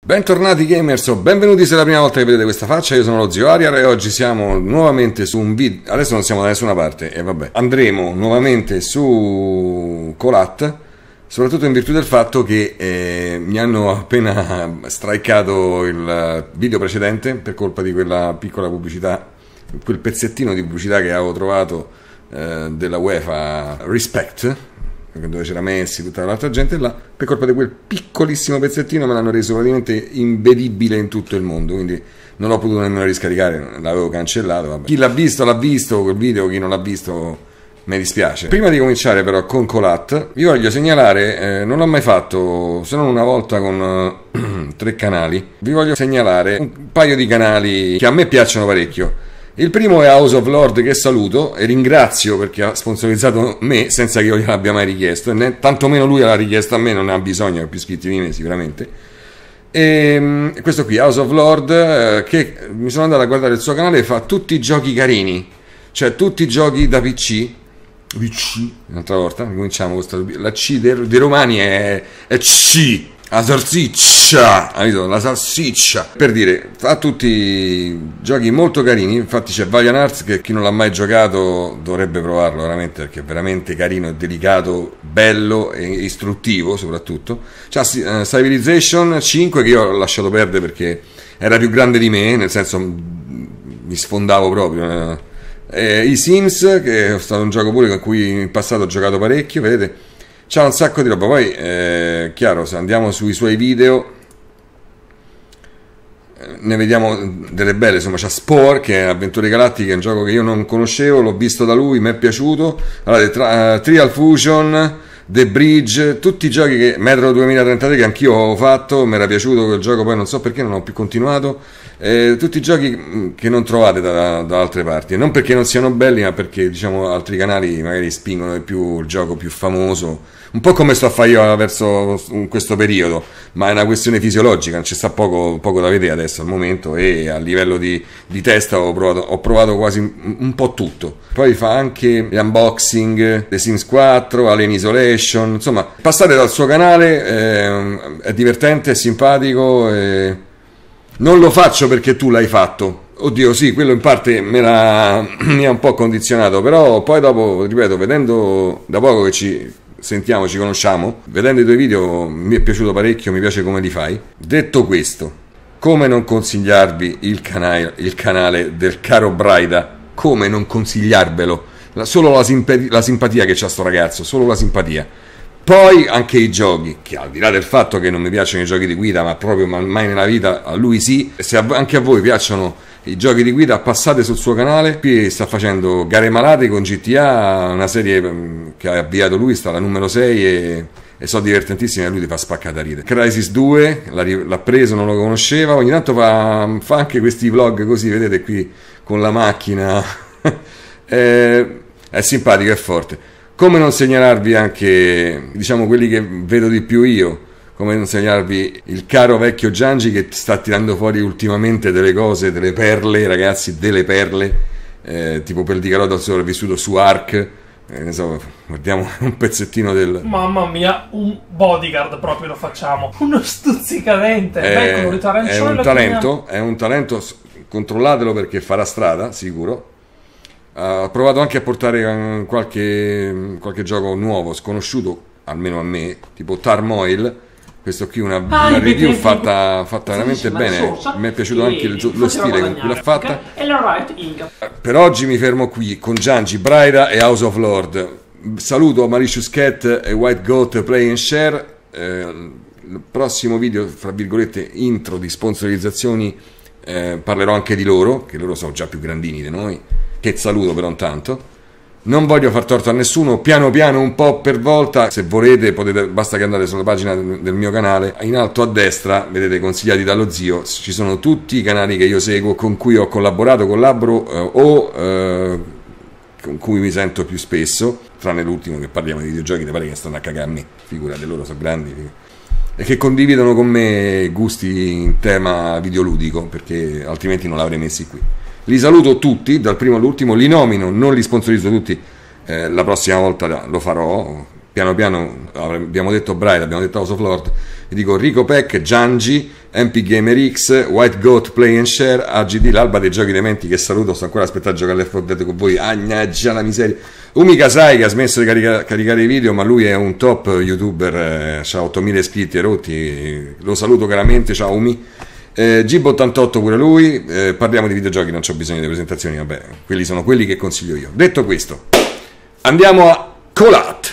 Bentornati gamers o benvenuti se è la prima volta che vedete questa faccia. Io sono lo zio Ariar e oggi siamo nuovamente su un video. Adesso non siamo da nessuna parte e vabbè, andremo nuovamente su Colat, soprattutto in virtù del fatto che mi hanno appena stricato il video precedente per colpa di quella piccola pubblicità, quel pezzettino di pubblicità che avevo trovato della UEFA Respect, dove c'era Messi, tutta l'altra gente là. Per colpa di quel piccolissimo pezzettino me l'hanno reso praticamente invedibile in tutto il mondo, quindi non l'ho potuto nemmeno riscaricare, l'avevo cancellato, vabbè. Chi l'ha visto quel video, chi non l'ha visto mi dispiace. Prima di cominciare però con Colat vi voglio segnalare, non l'ho mai fatto se non una volta con 3 canali, vi voglio segnalare un paio di canali che a me piacciono parecchio. Il primo è House of Lord, che saluto e ringrazio perché ha sponsorizzato me senza che io gliel'abbia mai richiesto, e tantomeno lui l'ha richiesto a me, non ne ha bisogno, ha più iscritti di me sicuramente. E questo qui, House of Lord, che mi sono andato a guardare il suo canale, fa tutti i giochi carini, cioè tutti i giochi da PC. Un'altra volta, cominciamo con la C dei romani è C. La salsiccia, la salsiccia, per dire, fa tutti giochi molto carini. Infatti c'è Valiant Hearts che chi non l'ha mai giocato dovrebbe provarlo veramente, perché è veramente carino, delicato, bello e istruttivo soprattutto. C'ha Civilization 5 che io ho lasciato perdere perché era più grande di me, nel senso mi sfondavo proprio. I Sims, che è stato un gioco pure con cui in passato ho giocato parecchio, vedete. C'ha un sacco di roba. Poi chiaro, se andiamo sui suoi video ne vediamo delle belle, insomma. C'ha Spore, che è Avventure Galattiche, è un gioco che io non conoscevo, l'ho visto da lui, mi è piaciuto. Allora, Trial Fusion, The Bridge, tutti i giochi che Metro 2033 che anch'io ho fatto, mi era piaciuto quel gioco, poi non so perché non ho più continuato. Tutti i giochi che non trovate da altre parti, non perché non siano belli, ma perché diciamo altri canali magari spingono di più il gioco più famoso, un po' come sto a fare io verso questo periodo, ma è una questione fisiologica, non ci sta poco da vedere adesso al momento, e a livello di testa ho provato quasi un po' tutto. Poi fa anche gli unboxing, The Sims 4, Alien Isolation, insomma passate dal suo canale, è divertente, è simpatico. Non lo faccio perché tu l'hai fatto, oddio sì, quello in parte mi ha un po' condizionato, però poi dopo, ripeto, vedendo da poco che ci sentiamo, ci conosciamo, vedendo i tuoi video mi è piaciuto parecchio, mi piace come li fai. Detto questo, come non consigliarvi il canale del caro Braida? Come non consigliarvelo? Solo la simpatia che c'ha sto ragazzo, solo la simpatia. Poi anche i giochi, che al di là del fatto che non mi piacciono i giochi di guida, ma proprio mai nella vita, a lui sì. Se anche a voi piacciono i giochi di guida, passate sul suo canale. Qui sta facendo Gare Malate con GTA, una serie che ha avviato lui, sta alla numero 6 e sono divertentissime, e lui ti fa spaccata ridere. Crysis 2, l'ha preso, non lo conosceva, ogni tanto fa anche questi vlog così, vedete qui, con la macchina. È simpatico, è forte. Come non segnalarvi anche, diciamo, quelli che vedo di più io, come non segnalarvi il caro vecchio Giangi, che sta tirando fuori ultimamente delle cose, delle perle, ragazzi, delle perle, tipo quel di Carota sopravvissuto su Ark, ne so, guardiamo un pezzettino del... Mamma mia, un bodyguard proprio lo facciamo, uno stuzzicadente, è un talento, controllatelo perché farà strada, sicuro. Ho provato anche a portare qualche gioco nuovo, sconosciuto, almeno a me, tipo Turmoil. Questo qui una review fatta veramente bene. Mi è piaciuto anche lo stile con cui l'ha fatta. Per oggi mi fermo qui con Giangi, Braida e House of Lord. Saluto Malicious Cat e White Goat Play and Share. Il prossimo video, fra virgolette, intro di sponsorizzazioni, parlerò anche di loro, che loro sono già più grandini di noi. Che saluto però intanto. Non voglio far torto a nessuno, piano piano, un po' per volta. Se volete basta che andate sulla pagina del mio canale, in alto a destra vedete consigliati dallo zio, ci sono tutti i canali che io seguo, con cui ho collaboro o con cui mi sento più spesso, tranne l'ultimo che parliamo di videogiochi, te pare che stanno a cagarmi, figurate, loro sono grandi, e che condividono con me gusti in tema videoludico, perché altrimenti non l'avrei messi qui. Li saluto tutti, dal primo all'ultimo, li nomino, non li sponsorizzo tutti, la prossima volta lo farò, piano piano. Abbiamo detto Bright, abbiamo detto House of Lord, vi dico Rico Peck, Giangi, MP Gamer X, White Goat Play and Share, AGD, l'alba dei giochi dementi che saluto, sto ancora aspettando a giocare Left 4 Dead con voi, agnaggia la miseria. Umi Kasai che ha smesso di caricare i video, ma lui è un top youtuber, ha 8000 iscritti e rotti, lo saluto caramente, ciao Umi. Gib88 pure lui, parliamo di videogiochi, non c'ho bisogno di presentazioni, vabbè, quelli sono quelli che consiglio io. Detto questo, andiamo a Colat.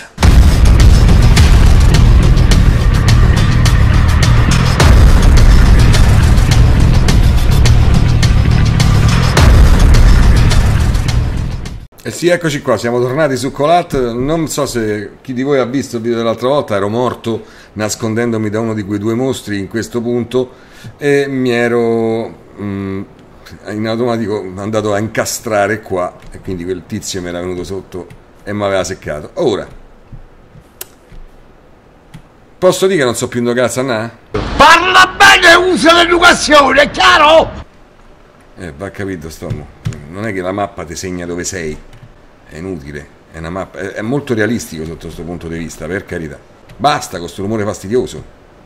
E sì, eccoci qua, siamo tornati su Colat. Non so se chi di voi ha visto il video dell'altra volta, ero morto nascondendomi da uno di quei due mostri in questo punto e mi ero in automatico andato a incastrare qua e quindi quel tizio mi era venuto sotto e mi aveva seccato. Ora, posso dire che non so più un cazzo a na? Parla bene e usa l'educazione, è chiaro? Va capito, Stormo. Non è che la mappa ti segna dove sei, è inutile, è una mappa, è molto realistico sotto questo punto di vista, per carità. Basta con questo rumore fastidioso.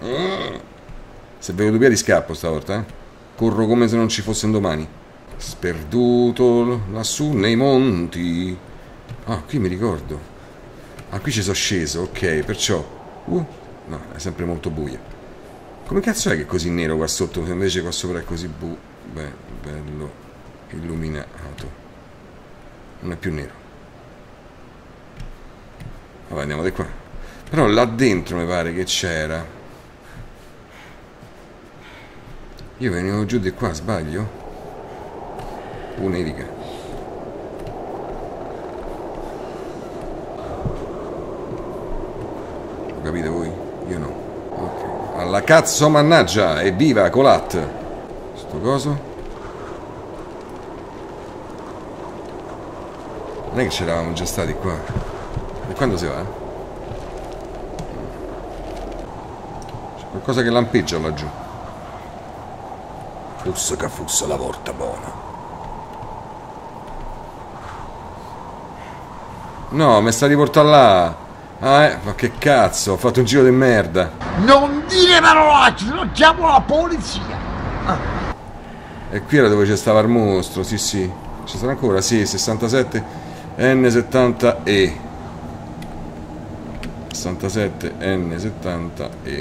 Se vedo due piedi scappo stavolta, eh? Corro come se non ci fosse un domani. Sperduto lassù nei monti. Ah, qui mi ricordo. Ah, qui ci sono sceso, ok, perciò no, è sempre molto buio. Come cazzo è che è così nero qua sotto, se invece qua sopra è così beh, bello illuminato. Non è più nero. Vabbè, andiamo di qua. Però là dentro mi pare che c'era. Io venivo giù di qua, sbaglio? Nevica. Lo capite voi? Io no. Ok. Alla cazzo mannaggia! Evviva Colat! Sto coso? Non è che c'eravamo già stati qua. E quando si va? C'è qualcosa che lampeggia laggiù. Fussa che fussa la porta buona. No, mi sta riportando là. Ah, ma che cazzo, ho fatto un giro di merda. Non dire parolacce, non chiamo la polizia. E qui era dove c'è stava il mostro, sì sì. Ci sarà ancora? Sì, 67 N70E. 67 N70E.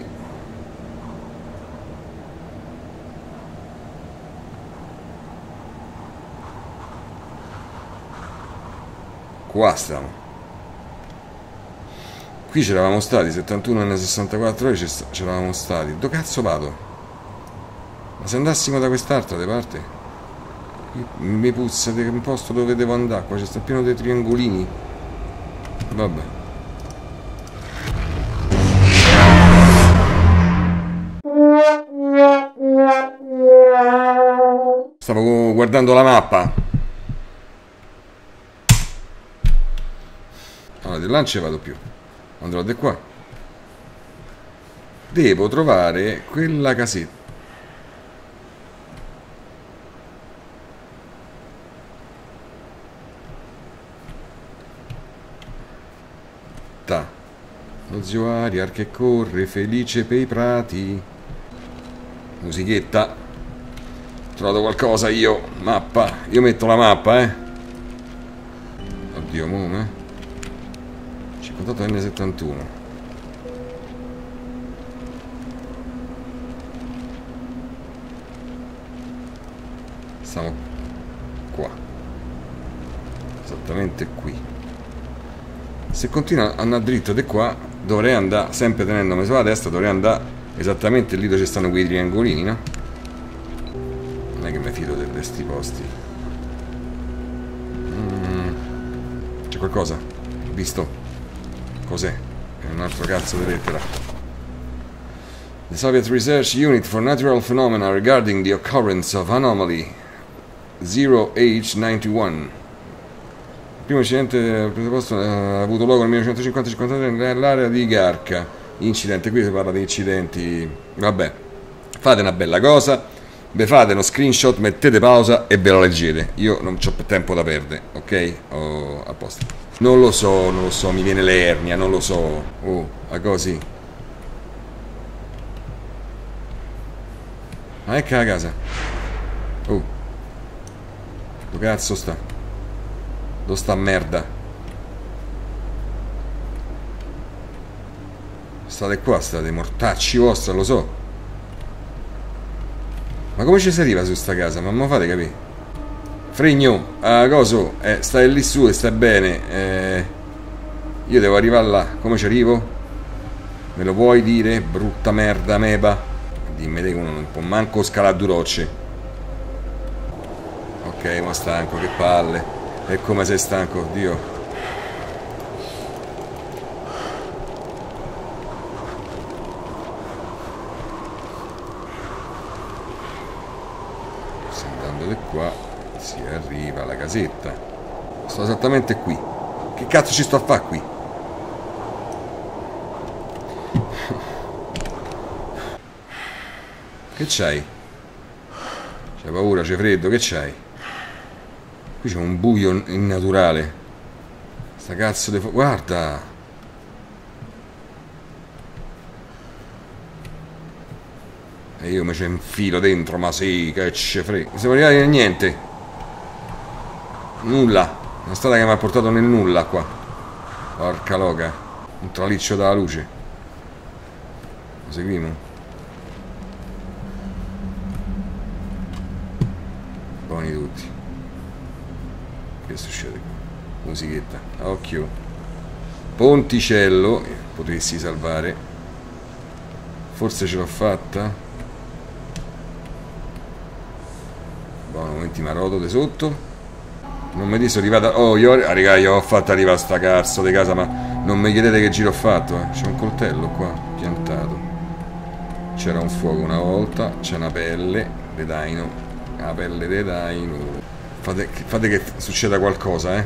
Qua stiamo. Qui c'eravamo stati, 71 N64 c'eravamo stati. Dove cazzo vado? Ma se andassimo da quest'altra parte? Mi puzza di un posto dove devo andare. Qua c'è sta pieno dei triangolini. Vabbè. Stavo guardando la mappa. Allora, di là non ci vado più. Andrò di qua. Devo trovare quella casetta. Lo zio Ariar che corre felice per i prati. Musichetta. Ho trovato qualcosa io. Mappa. Io metto la mappa, Oddio, come? 58 N71. Stiamo qua. Esattamente qui. Se continua a andare dritto di qua, dovrei andare, sempre tenendomi sulla destra, dovrei andare esattamente lì dove ci stanno quei triangolini, no? Non è che mi fido di questi posti. C'è qualcosa? Ho visto? Cos'è? È un altro cazzo di lettera. The Soviet Research Unit for Natural Phenomena regarding the occurrence of anomaly 0H91. Il primo incidente preposto ha avuto luogo nel 1950-53 nell'area di Garca. Incidente, qui si parla di incidenti. Vabbè, fate una bella cosa, ve fate uno screenshot, mettete pausa e ve lo leggete. Io non ho tempo da perdere, ok? A posto. Non lo so, mi viene l'ernia, non lo so. A così. Ah, ecco la casa. Oh. Dove cazzo sta? Dove sta merda? State qua, state mortacci vostri, lo so. Ma come ci si arriva su sta casa? Ma me fate capire? Fregno, coso, stai lì su e stai bene. Io devo arrivare là. Come ci arrivo? Me lo puoi dire? Brutta merda, meba. Dimmi che uno non può manco scalare due rocce. Ok, ma stanco, che palle. E come sei stanco, Dio. Sto andando di qua. Si arriva alla casetta. Sto esattamente qui. Che cazzo ci sto a fare qui? Che c'hai? C'hai paura, c'è freddo, che c'hai? Qui c'è un buio innaturale. Sta cazzo di... Guarda! E io mi ci infilo dentro, ma sì, che ce frega. Non siamo arrivati a niente. Nulla. Una strada che mi ha portato nel nulla qua. Porca loca. Un traliccio dalla luce. Lo seguimo? Buoni tutti. Che succede qua? Musichetta. A occhio. Ponticello. Potresti salvare. Forse ce l'ho fatta. Buono, momenti maroto di sotto. Non mi dite sono arrivata. Oh, raga, io ho fatto arrivare sta cazzo di casa, ma non mi chiedete che giro ho fatto, C'è un coltello qua, piantato. C'era un fuoco una volta, c'è una pelle di daino. La pelle di daino. Fate che succeda qualcosa,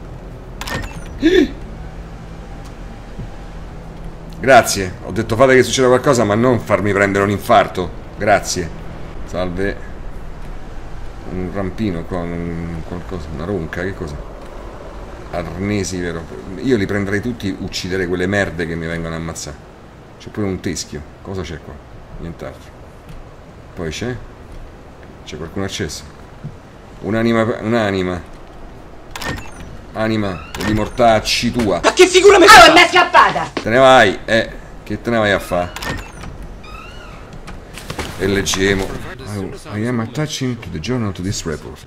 Grazie. Ho detto fate che succeda qualcosa, ma non farmi prendere un infarto. Grazie. Salve. Un rampino qua, qualcosa, una ronca, che cosa? Arnesi, vero? Io li prenderei tutti, ucciderei quelle merde che mi vengono a ammazzare. C'è pure un teschio. Cosa c'è qua? Nient'altro. Poi c'è? C'è qualcuno acceso? Un'anima. Anima di mortacci tua. Ma che figura mi fai? Oh, mi è scappata! Te ne vai, che te ne vai a fare? E leggiamo. I am attaching to the journal to this report.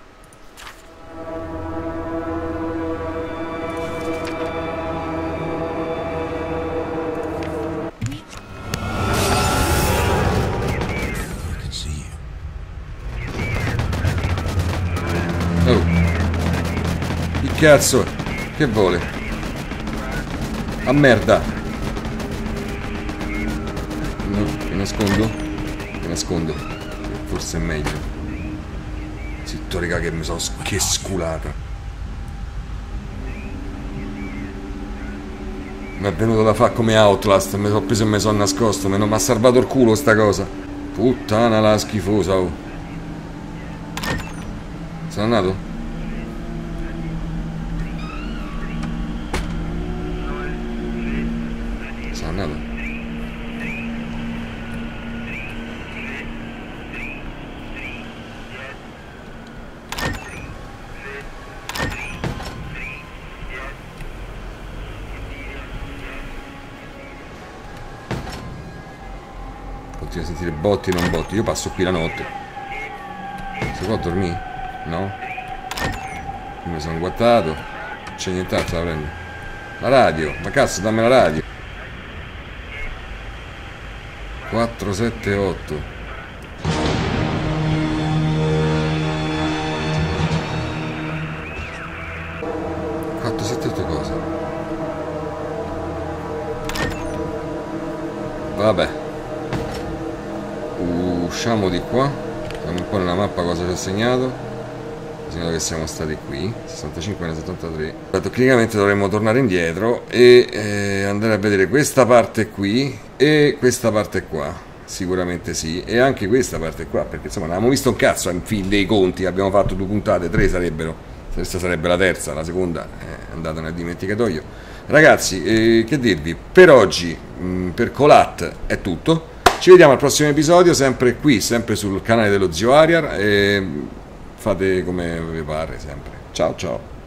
Oh. Che cazzo? Che vuole? A merda. No, mi nascondo. Mi nascondo. Forse è meglio. Zitto, raga, che mi sono che sculata. Mi è venuto da fare come Outlast. Mi sono preso e mi sono nascosto. Mi ha salvato il culo sta cosa. Puttana la schifosa, oh. Sono andato? Sono andato? Continuo a sentire botti e non botti. Io passo qui la notte. Si può dormire? No? Io mi sono guattato. C'è nient'altro da prendere. La radio. Ma cazzo, dammi la radio. 478. Cosa? Vabbè. Usciamo di qua. Vediamo un po' nella mappa cosa ci ha segnato. Ha segnato che siamo stati qui 65 e 73. Tecnicamente dovremmo tornare indietro e andare a vedere questa parte qui e questa parte qua. Sicuramente sì. E anche questa parte qua, perché insomma non abbiamo visto un cazzo in fin dei conti. Abbiamo fatto 2 puntate, 3 sarebbero. Questa sarebbe la terza, la seconda è andata nel dimenticatoio. Ragazzi, che dirvi? Per oggi, per Colat è tutto. Ci vediamo al prossimo episodio, sempre qui, sempre sul canale dello Zio Ariar, e fate come vi pare sempre. Ciao ciao.